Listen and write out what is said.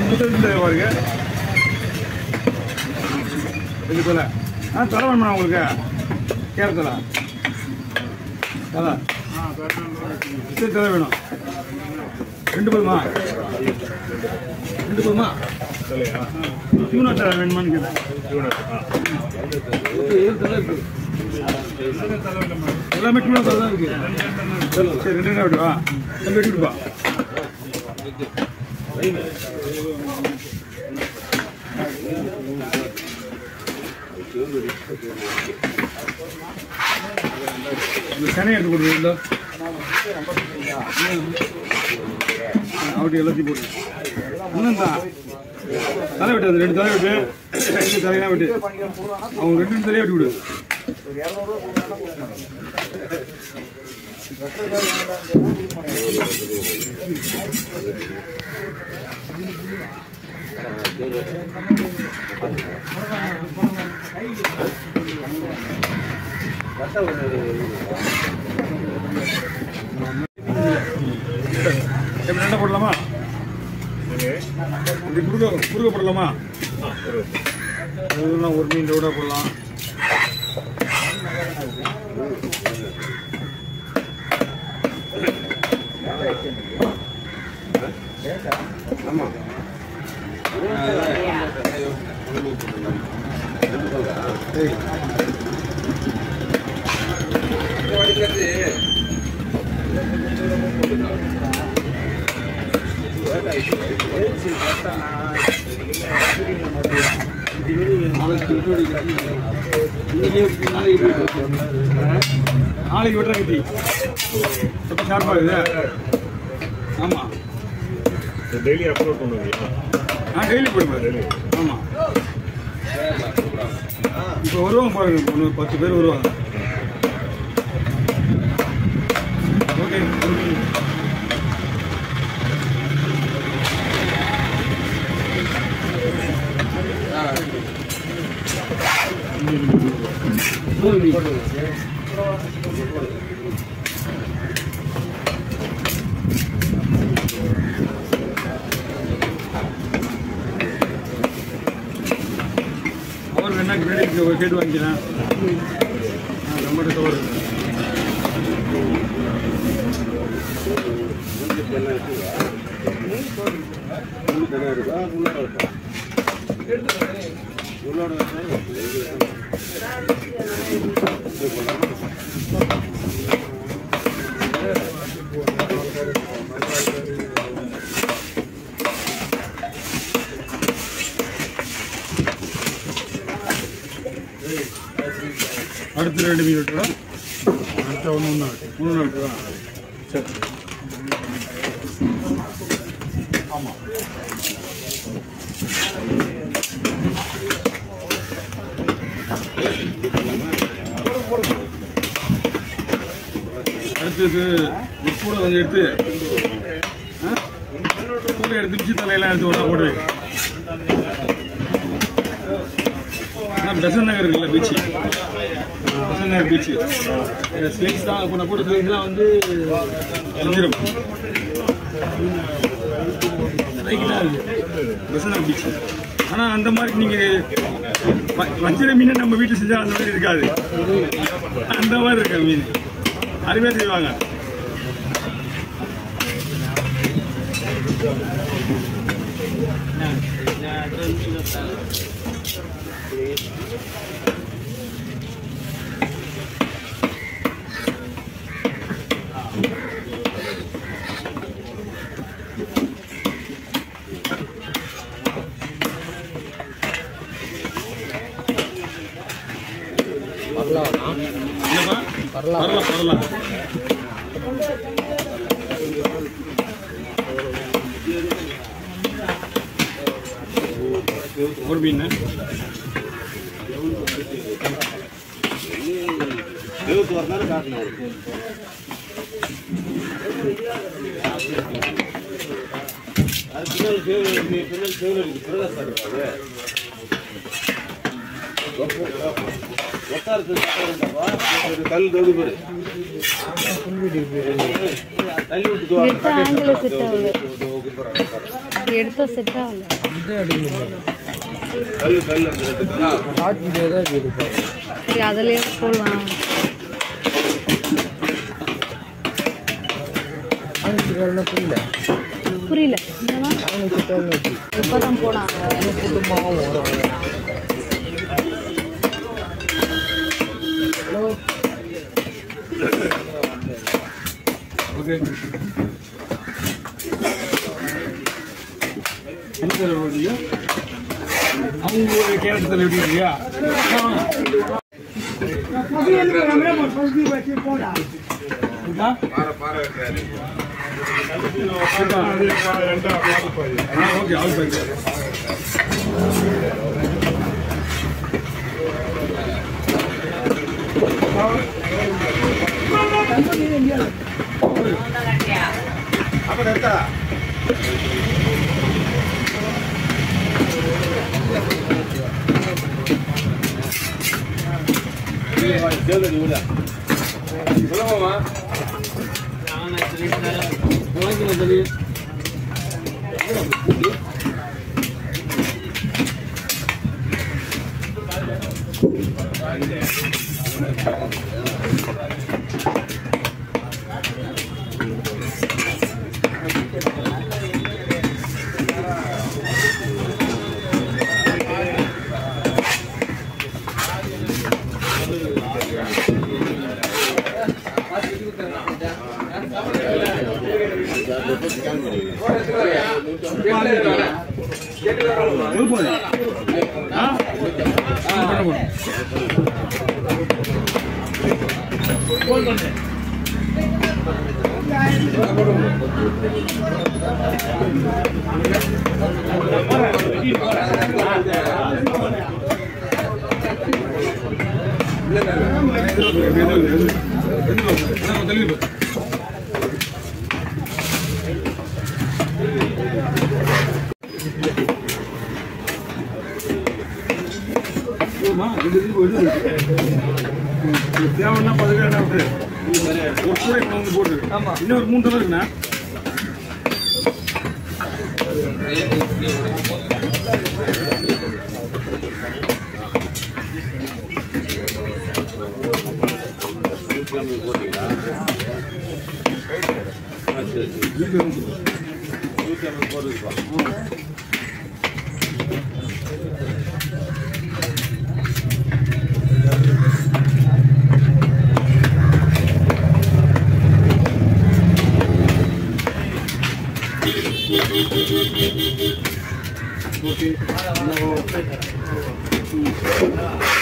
பாருங்க இது போல தலை வேணுமா உங்களுக்கு கேரட் தலை தலை தலை வேணும் 2 போதுமா 2 போதுமா டியூனா தலை வேணுமான்னு கேட்டேன் எல்லாமே டியூனா தலை தான் இருக்கு சரி 2 விட்டுவா தம்பி வெட்டிவிடுப்பா சனை எடுத்து கொடுக்குறீங்களா அப்படி எல்லாத்தையும் போட்டு இன்னும் தான் தலை விட்டு அது 2 தலை விட்டு 2 தலையெல்லாம் விட்டு அவங்க 2 தலையாக விட்டு விடு என்ன போடலாமா குறுக்க போடலாமா ஒரு மீன் ரோட போடலாம் ஆமா நாளைக்கு விட்டுற கட்டி ரொம்ப ஷார்ப்பாக இருக்குது ஆமாம் டெய்லி அப்லோட் பண்ணுவீங்களா டெய்லி போடுவேன் ஆமாம் இப்போ வருவாங்க பாருங்க 10 பேர் வருவாங்க ஓகே அவர் என்ன கிரெடிட் கேட்டு வாங்கிக்கிறேன் ரொம்ப தவறு அடுத்த 2 மீன் விட்டுடா அடுத்த 3 விட்டுடா சரி ஆமாம் அடுத்தது கூட கொஞ்சம் எடுத்து கூட எடுத்து மிச்சி தலையெல்லாம் எடுத்து ஒன்றா போட்டு பெசன் நகர் இருக்குல்ல பீச்சு பெசன் நகர் பீச்சு ஸ்லேக்ஸ் தான் இப்போ நான் போட்ட ஸ்லேக்ஸ்லாம் வந்து அழிஞ்சிடும் ஸ்லேக்லாம் இருக்குது பெசன் நகர் பீச்சு ஆனால் அந்த மாதிரி நீங்கள் வஞ்சிர மீனை நம்ம வீட்டில் செஞ்சால் அந்த மாதிரி இருக்காது அந்த மாதிரி இருக்க மீன் அருமையாக செய்வாங்க வரலாம் ஒரு மீன் கல் தொடு பேரு எடுத்த செட் ஆகல. சரி அதுலயே போடலாம். புரியல இப்பதான் போனாங்க. ஓகே என்ன அவங்க கேரளத்தில் எப்படி இல்லையா ஓகே ஆல் தேவைன்னா 10 ஒரு கூட வந்து போட்டு இன்னொரு 3 தடவை இருக்குண்ணா. Okay.